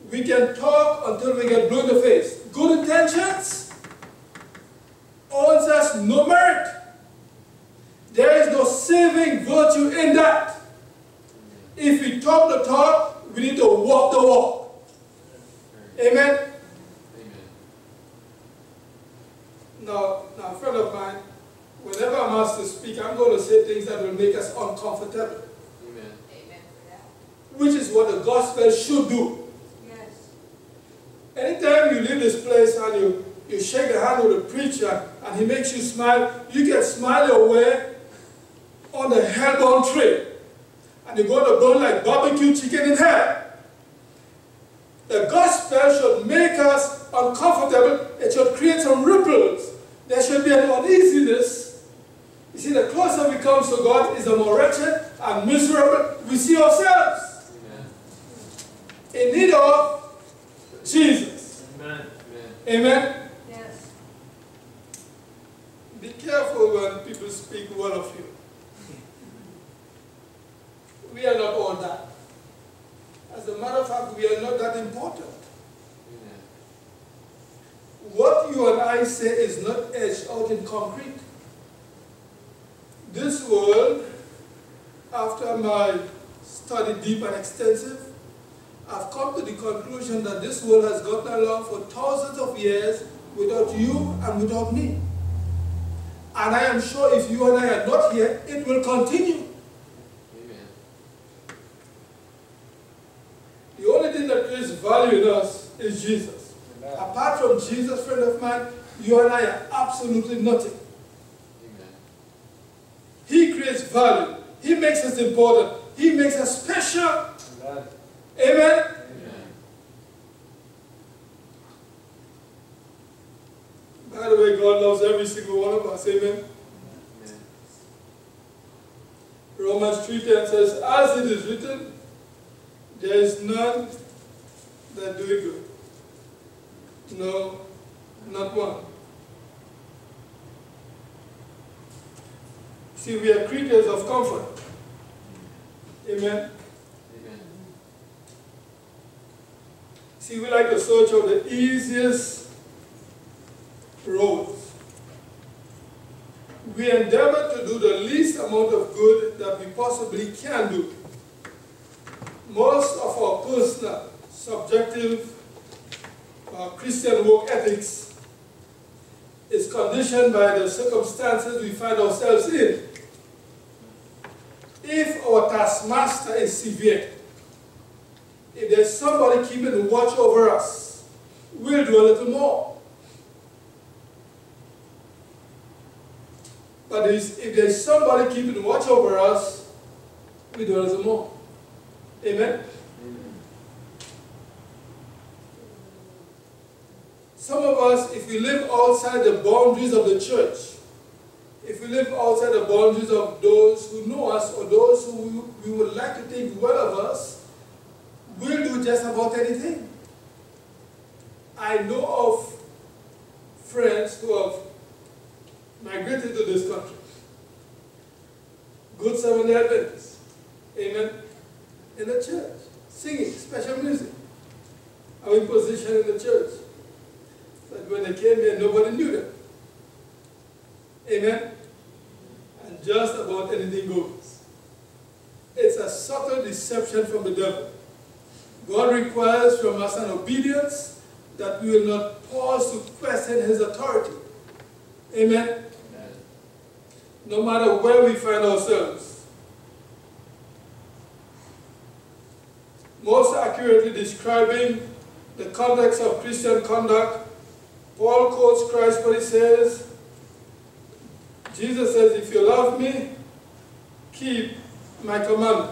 We can talk until we get blue in the face. Good intentions earns us no merit. There is no saving virtue in that. If we talk the talk, we need to walk the walk. Amen? Now, a friend of mine, whenever I'm asked to speak, I'm going to say things that will make us uncomfortable. Amen. Which is what the gospel should do. Yes. Anytime you leave this place and you shake the hand of the preacher and he makes you smile, you can smile your way on the hellbound trail. And you're going to burn like barbecue chicken in hell. The gospel should make us uncomfortable. It should create some ripples. There should be an uneasiness. You see, the closer we come to God, is the more wretched and miserable we see ourselves. Amen. In need of Jesus. Amen. Amen? Yes. Be careful when people speak well of you. We are not all that. As a matter of fact, we are not that important. Amen. What you and I say is not etched out in concrete. This world, after my study deep and extensive, I've come to the conclusion that this world has gotten along for thousands of years without you and without me. And I am sure if you and I are not here, it will continue. Amen. The only thing that creates value in us is Jesus. Amen. Apart from Jesus, friend of mine, you and I are absolutely nothing. Amen. He creates value. He makes us important. He makes us special. Amen. Amen? Amen. By the way, God loves every single one of us. Amen? Amen. Romans 3:10 says, as it is written, there is none that do it good. No, not one. See, we are creatures of comfort. Amen? Amen. See, we like to search out the easiest roads. We endeavor to do the least amount of good that we possibly can do. Most of our personal, subjective, Christian work ethics is conditioned by the circumstances we find ourselves in. If our taskmaster is severe, if there's somebody keeping watch over us, we'll do a little more. But if there's somebody keeping watch over us, we do a little more. Amen? Some of us, if we live outside the boundaries of the church, if we live outside the boundaries of those who know us or those who we would like to think well of us, we'll do just about anything. I know of friends who have migrated to this country. Good Seventh-day Adventists. Amen. In the church. Singing special music. Having position in the church. But when they came here, nobody knew them. Amen. And just about anything goes. It's a subtle deception from the devil. God requires from us an obedience that we will not pause to question his authority. Amen? Amen. No matter where we find ourselves. Most accurately describing the context of Christian conduct, Paul quotes Christ when he says, Jesus says, if you love me, keep my commandments.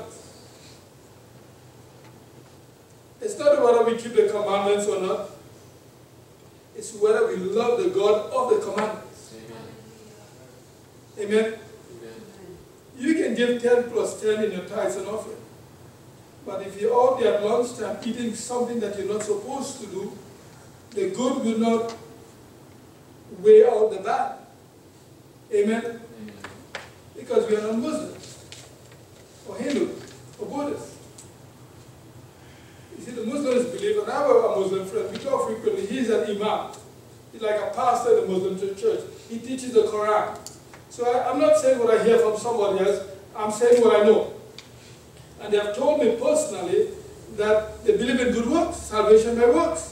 It's not whether we keep the commandments or not. It's whether we love the God of the commandments. Amen. Amen. Amen. You can give 10 plus 10 in your tithes and offering. But if you're out there at lunchtime eating something that you're not supposed to do, the good will not weigh out the bad. Amen? Amen. Because we are not Muslims, or Hindu, or Buddhists. You see, the Muslims believe, and I have a Muslim friend, we talk frequently, he's an imam. He's like a pastor in the Muslim church. He teaches the Quran. So I'm not saying what I hear from somebody else, I'm saying what I know. And they have told me personally that they believe in good works, salvation by works.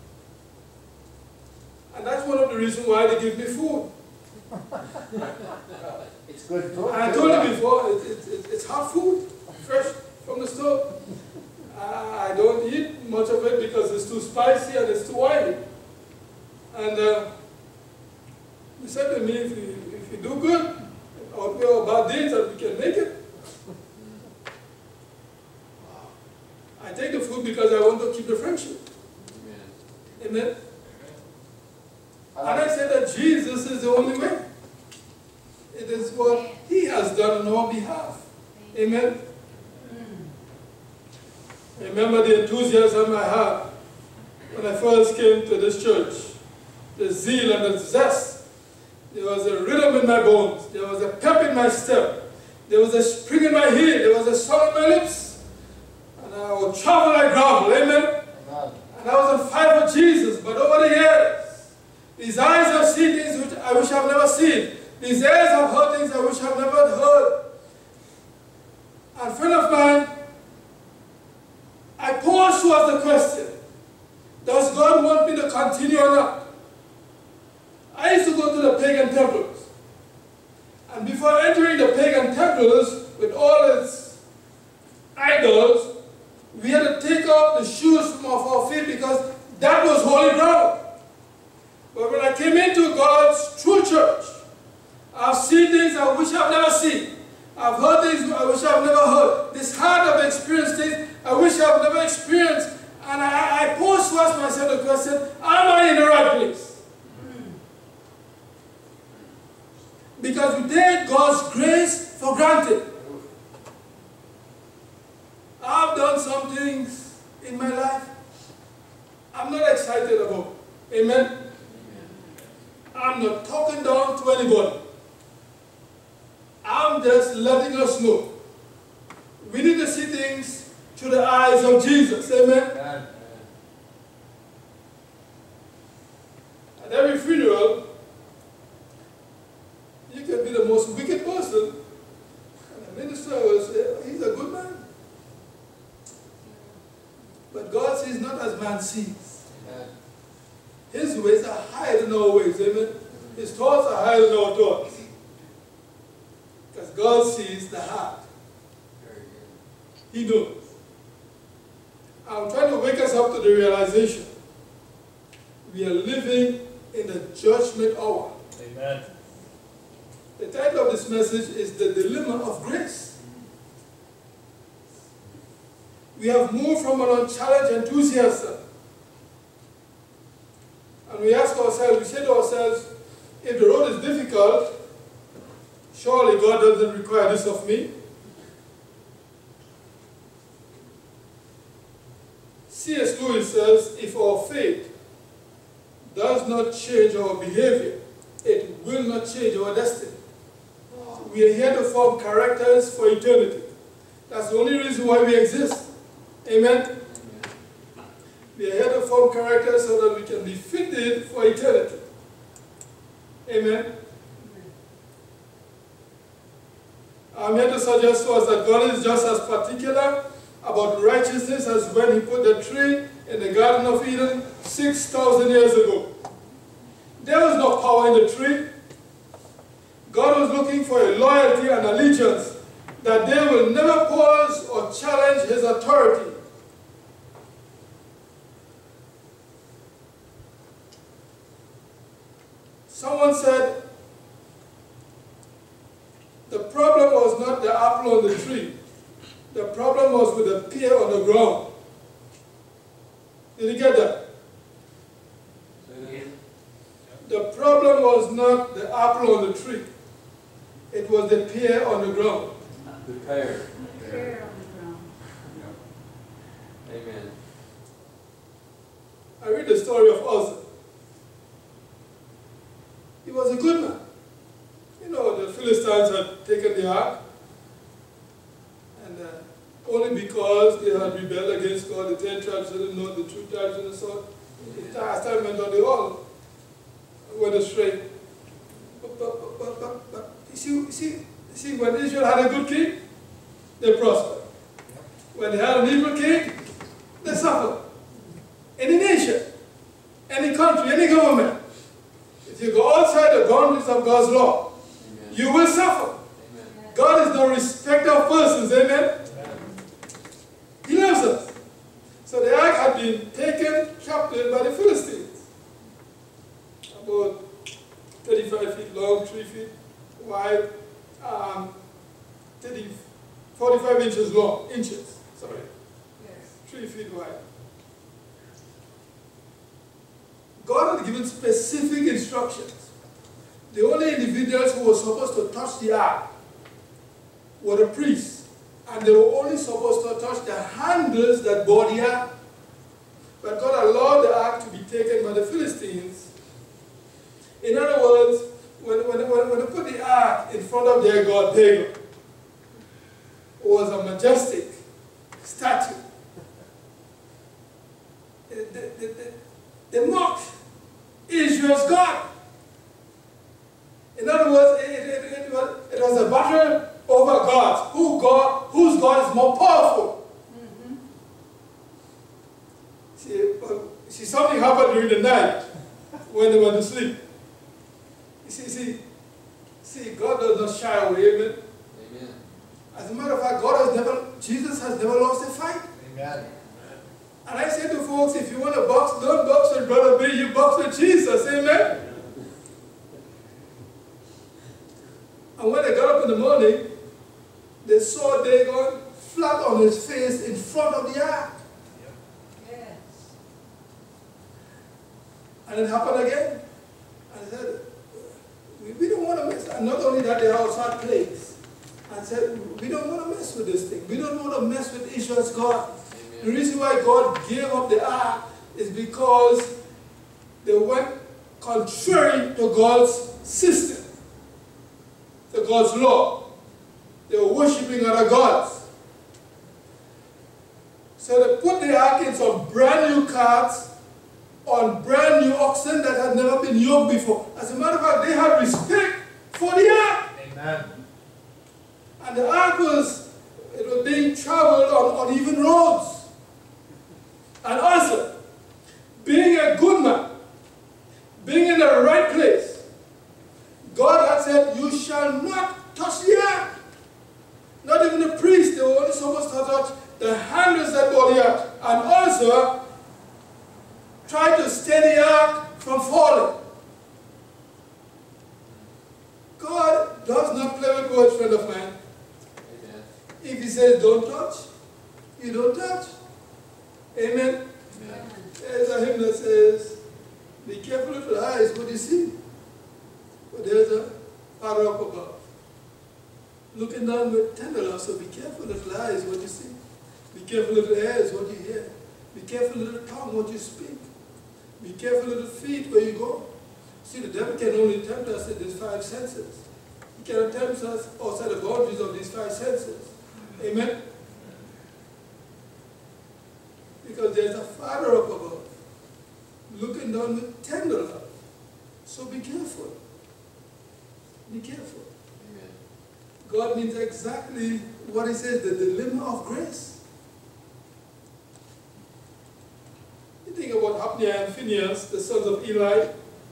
And that's one of the reasons why they give me food. It's good food. And I told you before, it's hot food, fresh from the stove. I don't eat much of it because it's too spicy and it's too oily. And he said to me, if you do good, or we have bad days that we can make it. I take the food because I want to keep the friendship. Amen. Amen. And I say that Jesus is the only way. It is what He has done on our behalf. Amen. I remember the enthusiasm I had when I first came to this church. The zeal and the zest. There was a rhythm in my bones. There was a pep in my step. There was a spring in my heel. There was a song in my lips. And I would travel like gravel. Amen. And I was on fire for Jesus. But over the years, these eyes have seen things which I wish I've never seen. These ears have heard things I wish I've never heard. And a friend of mine, I posed to ask the question, does God want me to continue or not? I used to go to the pagan temples. And before entering the pagan temples with all its idols, we had to take off the shoes from off our feet because that was holy ground. But when I came into God's true church, I've seen things I wish I've never seen. I've heard things I wish I've never heard. This heart I've experienced things I wish I've never experienced. And I posed to ask myself the question, am I in the right place? Because we take God's grace for granted. I've done some things in my life I'm not excited about. Amen? I'm not talking down to anybody. I'm just letting us know. We need to see things through the eyes of Jesus. Amen? At every funeral, you can be the most wicked person. And the minister will say, he's a good man. But God sees not as man sees. His ways are higher than our ways. Amen? His thoughts are higher than our thoughts. Because God sees the heart. He knows. I'm trying to wake us up to the realization we are living in the judgment hour. Amen. The title of this message is The Dilemma of Grace. We have moved from an unchallenged enthusiasm. And we ask ourselves, we say to ourselves, if the road is difficult, surely God doesn't require this of me. C.S. Lewis says, if our faith does not change our behavior, it will not change our destiny. We are here to form characters for eternity. That's the only reason why we exist. Amen? We are here to form characters so that we can be fitted for eternity. Amen? I'm here to suggest to us that God is just as particular about righteousness as when He put the tree in the Garden of Eden 6,000 years ago. There was no power in the tree. God was looking for a loyalty and allegiance that they will never pause or challenge His authority. Someone said, the problem was not the apple on the tree. The problem was with the pear on the ground. Did you get that? The problem was not the apple on the tree. It was the pear on the ground. The pear. Pear on the ground. Amen. I read the story of Uzzah. He was a good man. You know, the Philistines had taken the ark, and only because they had rebelled against God, the 10 tribes two tribes in the south. The entire settlement, they all went astray. But you see, when Israel had a good king, they prospered. When they had an evil king, they suffered. Any nation, any country, any government, if you go outside the boundaries of God's law, amen, you will suffer. Amen. God is no respecter of persons, amen? Amen. He loves us. So the ark had been taken captive by the Philistines. About 35 feet long, 3 feet wide, 45 inches long, sorry. Yes. 3 feet wide. God had given specific instructions. The only individuals who were supposed to touch the ark were the priests, and they were only supposed to touch the handles that bore the ark. But God allowed the ark to be taken by the Philistines. In other words, when they put the ark in front of their god Dagon, it was a majestic statue. They mocked Israel's God. In other words, it was a battle over gods. Whose God is more powerful? Mm-hmm. See, something happened during the night when they went to sleep. See, God does not shy away, amen? Amen. As a matter of fact, Jesus has never lost a fight. Amen. And I say to folks, if you want to box, don't box with Brother Billy, you box with Jesus, amen? And when they got up in the morning, they saw Dagon flat on his face in front of the ark. Yes. And it happened again. And I said, we don't want to mess. And not only that, they also had plagues. And said, we don't want to mess with this thing. We don't want to mess with Israel's God. Amen. The reason why God gave up the ark is because they went contrary to God's system, to God's law. They were worshipping other gods. So they put the ark in some brand new carts on brand new oxen that had never been yoked before. As a matter of fact, they had respect for the ark. Amen. And the ark was being traveled on uneven roads. And also, being a good man, being in the right place, God had said, you shall not touch the ark. Not even the priests, they were only supposed to touch the handles that bore the ark. And also, try to stay the ark from falling. God does not play with words, friend of mine. Amen. If he says don't touch, you don't touch. Amen. Amen. There's a hymn that says, be careful with your eyes what you see. But there's a Father up above, looking down with tender love. So be careful with your eyes what you see. Be careful with your ears what you hear. Be careful with your tongue what you speak. Be careful with the feet where you go. See, the devil can only tempt us in these 5 senses. He cannot tempt us outside the boundaries of these 5 senses. Amen? Because there's a Father up above, looking down with tender love. So be careful. Be careful. Amen. God means exactly what he says, the dilemma of grace. You think about Hophni and Phinehas, the sons of Eli.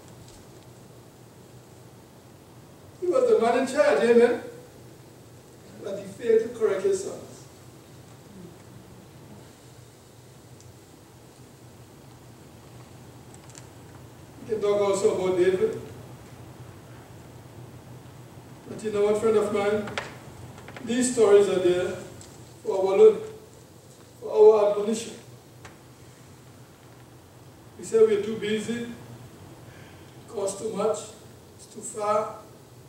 He was the man in charge, amen? But he failed to correct his sons. We can talk also about David. But you know what, friend of mine? These stories are there for our learning, for our admonition. We say we're too busy, it costs too much, it's too far.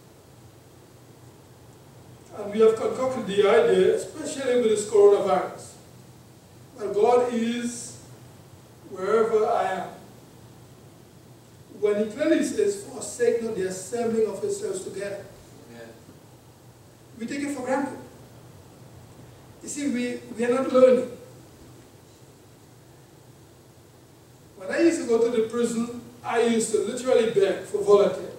And we have concocted the idea, especially with this coronavirus, that God is wherever I am. When he clearly says, forsake not the assembling of yourselves together. Amen. We take it for granted. You see, we are not learning. used to go to the prison, I used to literally beg for volunteers.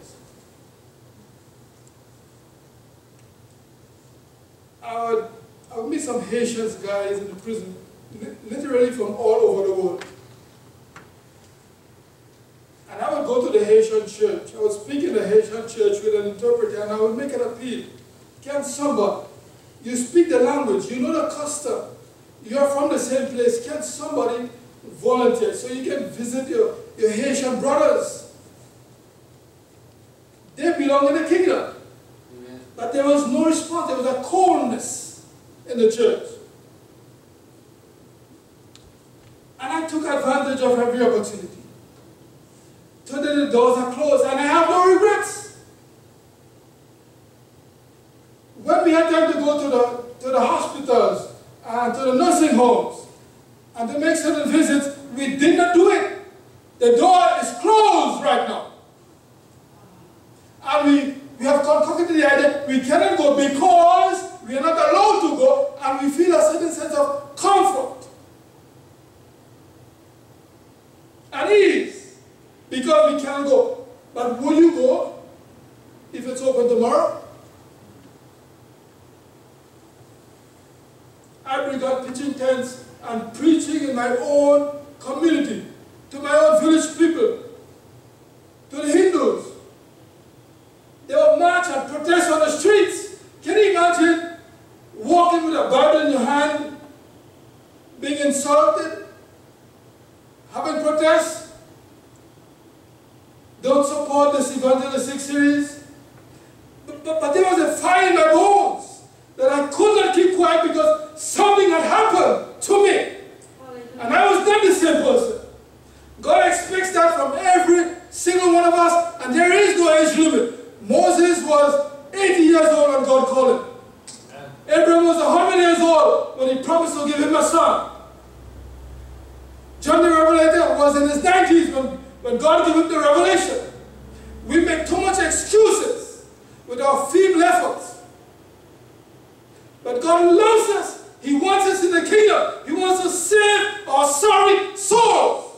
I would meet some Haitian guys in the prison, literally from all over the world. And I would go to the Haitian church. I would speak in the Haitian church with an interpreter, and I would make an appeal. Can somebody, you speak the language, you know the custom, you are from the same place, can somebody volunteer so you can visit your Haitian brothers? They belong in the kingdom. Amen. But there was no response. There was a coldness in the church. And I took advantage of every opportunity. Today the doors are closed and I have no regrets. When we had time to go to the hospitals and to the nursing homes and to make certain visits, we did not do it. The door is closed right now. And we have concocted the idea we cannot go because we are not allowed to go, and we feel a certain sense of comfort and ease because we cannot go. But will you go if it's open tomorrow? I bring out pitching tents and preaching in my own community, to my own village people, to the Hindus. They will march and protest on the streets. Can you imagine walking with a Bible in your hand, being insulted, having protests? Don't support this evangelistic series. But there was a fire in my bones that I could not keep quiet because something had happened to me. And I was not the same person. God expects that from every single one of us, and there is no age limit. Moses was 80 years old when God called him. Abraham was 100 years old when he promised to give him a son. John the Revelator was in his 90s when God gave him the revelation. We make too much excuses with our feeble efforts. But God loves us. He wants us in the kingdom. He wants to save our sorry souls.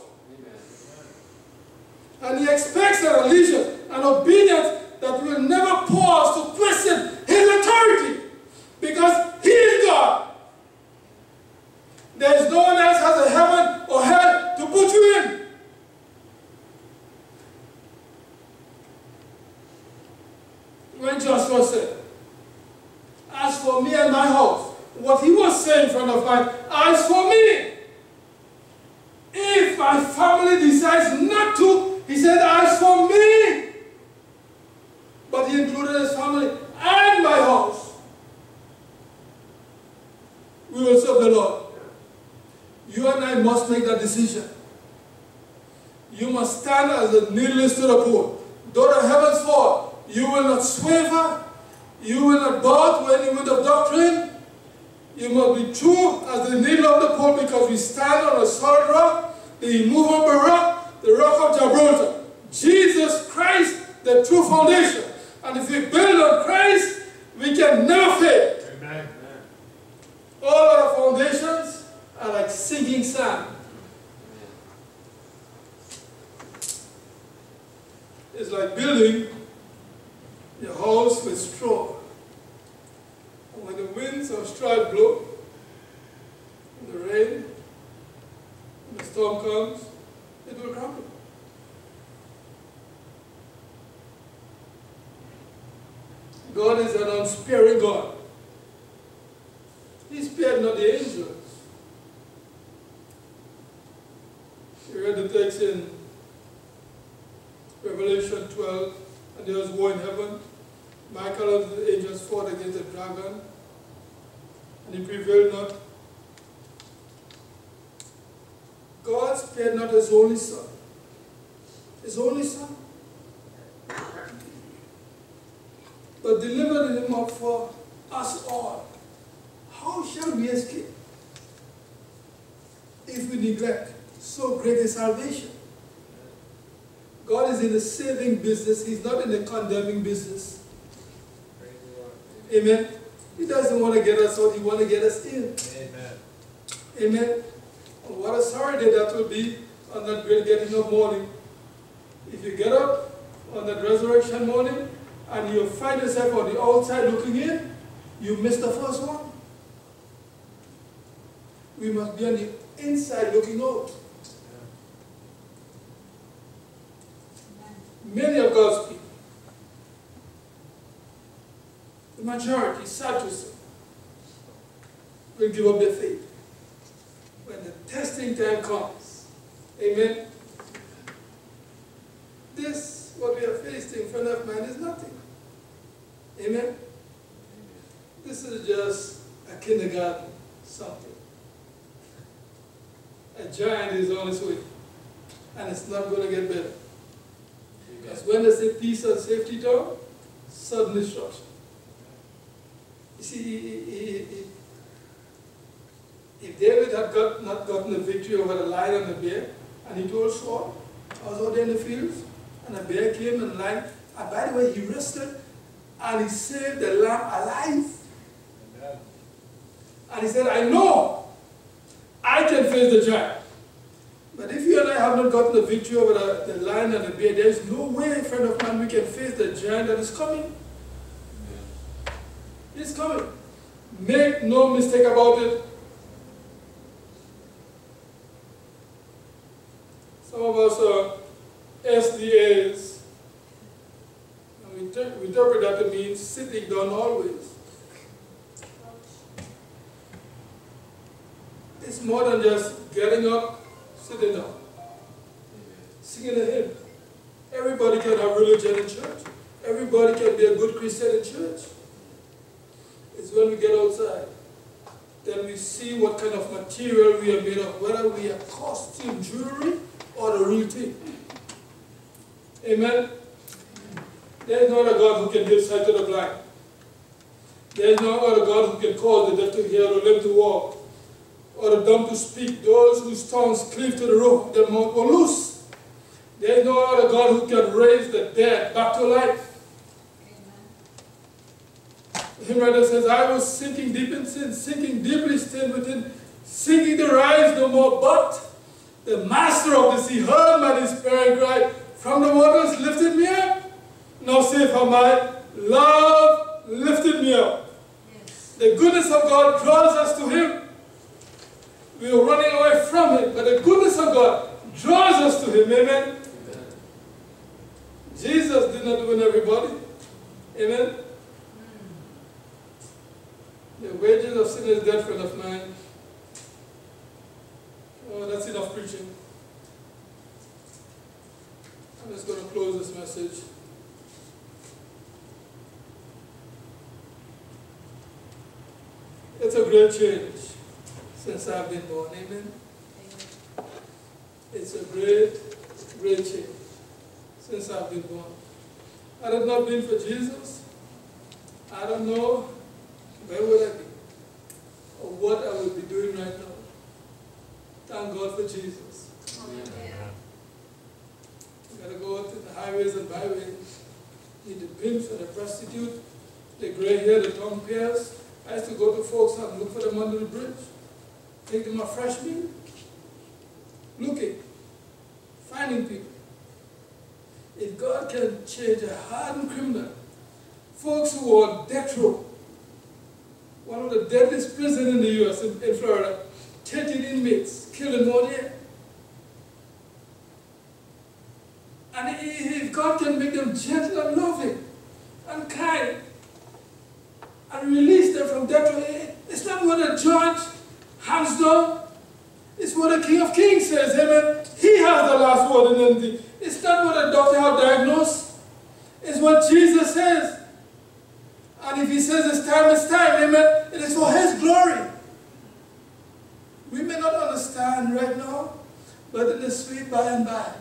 And He expects an allegiance, an obedience that will never pause to question His authority, because He is God. There is no one else has a heaven or hell to put you in. When Joshua said, "As for me and my house," what he was saying in front of God, "As for me, if my family decides not to," he said, "As for me." But he included his family and my house. We will serve the Lord. You and I must make that decision. You must stand as a needless to the pole. Though the heavens fall, you will not swaver. You will not bow to any wind of doctrine. You must be true as the needle of the pole, because we stand on a solid rock, the immovable rock, the rock of Gibraltar. Jesus Christ, the true foundation. And if we build on Christ, we can never fail. Amen. All our foundations are like sinking sand. It's like building your house with straw. And when the winds of strife blow, and the rain, and the storm comes, it will crumble. God is an unsparing God. He spared not the angels. You read the text in Revelation 12, and there was war in heaven. Michael and the angels fought against the dragon, and he prevailed not. God spared not his only son. His only son. But delivered him up for us all. How shall we escape if we neglect so great a salvation? God is in the saving business. He's not in the condemning business. Amen. He doesn't want to get us out. He wants to get us in. Amen. Amen. And what a sorry day that will be on that great getting up morning, if you get up on that resurrection morning and you find yourself on the outside looking in, you missed the first one. We must be on the inside looking out. Many of God's people, the majority, sad to say, will give up their faith when the testing time comes. Amen. This, what we are facing in front of man, is nothing. Amen. This is just a kindergarten something. A giant is on its way, and it's not going to get better. Because when they say peace and safety talk, sudden destruction. You see, if David had not gotten the victory over the lion and the bear, and he told Saul, I was out there in the fields, and a bear came and lion, and by the way, he rested, and he saved the lamb alive. Amen. And he said, I know I can face the giant. But if you and I have not gotten the victory over the lion and the bear, there is no way, friend of mine, we can face the giant that is coming. It's coming. Make no mistake about it. Some of us are SDAs, and we interpret that to mean sitting down always. It's more than just getting up, sitting down, singing a hymn. Everybody can have religion in church. Everybody can be a good Christian in church. It's when we get outside, then we see what kind of material we are made of, whether we are costume, jewelry, or the real thing. Amen? There is no other God who can give sight to the blind. There is no other God who can cause the deaf to hear or the lame to walk, or the dumb to speak. Those whose tongues cleave to the roof, their mouth will loose. There is no other God who can raise the dead back to life. The hymn writer says, I was sinking deep in sin, sinking deeply stained within, sinking to rise no more, but the master of the sea heard my despairing cry, from the waters lifted me up. Now safe am I, love lifted me up. Yes. The goodness of God draws us to Him. We are running away from Him, but the goodness of God draws us to Him. Amen? Amen. Jesus did not win everybody. Amen? The wages of sin is death, friend of mine. Oh, that's enough preaching. I'm just going to close this message. It's a great change since I've been born. Amen? It's a great, great change since I've been born. Had it not been for Jesus, I don't know where would I be or what I would be doing right now. Thank God for Jesus. Amen. You gotta go out to the highways and byways, meet the pimps and the prostitute, the gray hair, the tongue pierced. I used to go to folks and look for them under the bridge, take them a fresh meal, looking, finding people. If God can change a hardened criminal, folks who are on death row, one of the deadliest prisons in the U.S., in Florida, 13 inmates killed in 1 year. And if God can make them gentle and loving and kind and release them from death row, it's not what a judge hands down. It's what the King of Kings says. Amen. He has the last word in anything. It's not what a doctor has diagnosed. It's what Jesus says. And if He says it's time, amen, it is for His glory. We may not understand right now, but in the sweet by and by,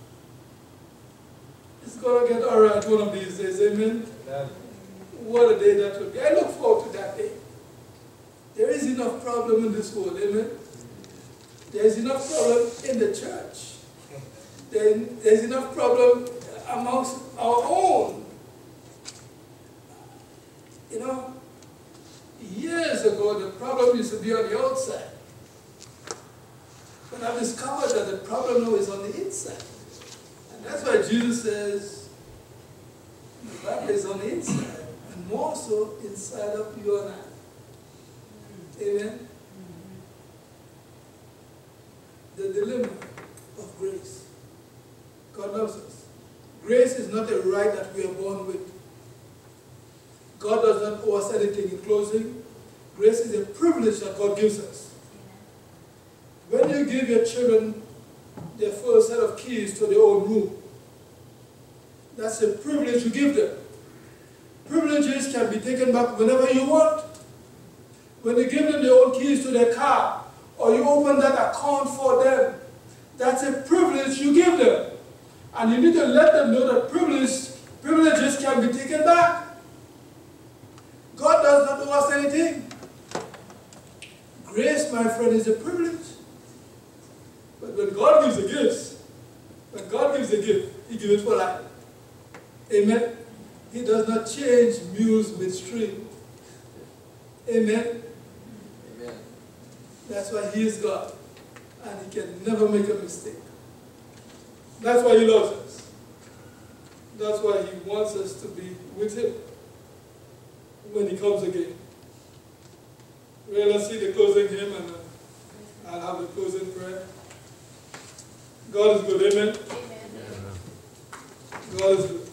it's going to get all right one of these days, amen? Amen. What a day that will be. I look forward to that day. There is enough problem in this world, amen? There is enough problem in the church. There's enough problem amongst our own. You know, years ago, the problem used to be on the outside. But I've discovered that the problem now is on the inside. And that's why Jesus says, the battle is on the inside, and more so inside of you and I. Amen? The dilemma of grace. God loves us. Grace is not a right that we are born with. God does not owe us anything. In closing, grace is a privilege that God gives us. When you give your children their first set of keys to their own room, that's a privilege you give them. Privileges can be taken back whenever you want. When you give them their own keys to their car, or you open that account for them, that's a privilege you give them. And you need to let them know that privileges can be taken back. God does not owe us anything. Grace, my friend, is a privilege. But when God gives a gift, He gives it for life. Amen? He does not change mules midstream. Amen? Amen. That's why He is God. And He can never make a mistake. That's why He loves us. That's why He wants us to be with Him when He comes again. Well, let's see the closing hymn, and I'll have the closing prayer. God is good, amen? Amen. God is good.